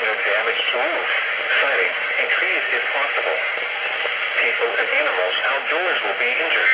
warning of damage to roof, siding, and trees if possible. People and animals outdoors will be injured.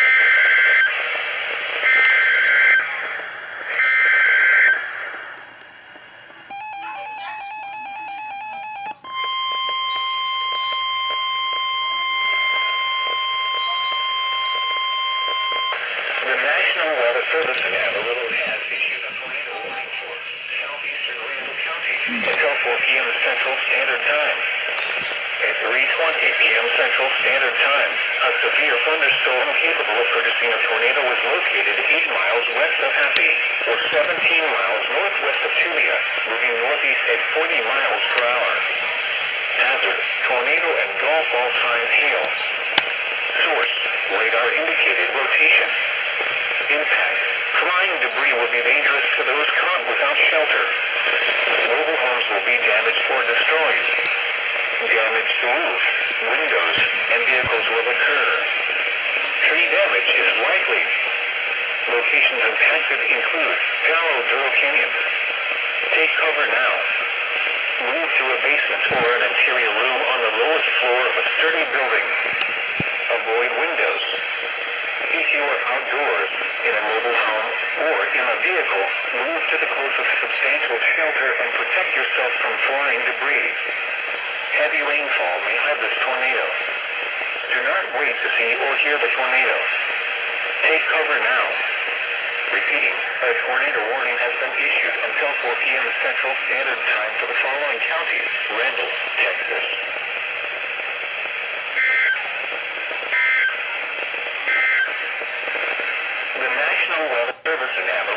The National Weather Service in Amarillo has issued a tornado warning for southeastern Randall County until 4 p.m. Central Standard Time. At 3:20 p.m. Central Standard Time, a severe thunderstorm capable of producing a tornado was located 8 miles west of Happy, or 17 miles northwest of Tulia, moving northeast at 40 miles per hour. Hazard: tornado and golf ball size hail. Source: radar indicated rotation. Impact: flying debris will be dangerous to those caught without shelter. Mobile homes will be damaged or destroyed. Damage to roofs, windows, and vehicles will occur. Tree damage is likely. Locations impacted include Duro Canyon. Take cover now. Move to a basement or an interior room on the lowest floor of a sturdy building. Avoid windows. If you are outdoors, in a mobile home, or in a vehicle, move to the closest substantial shelter and protect yourself from flying debris. Heavy rainfall may have this tornado. Do not wait to see or hear the tornado. Take cover now. Repeating, a tornado warning has been issued until 4 p.m. Central Standard Time for the following counties: Randall, Texas. The National Weather Service in Amarillo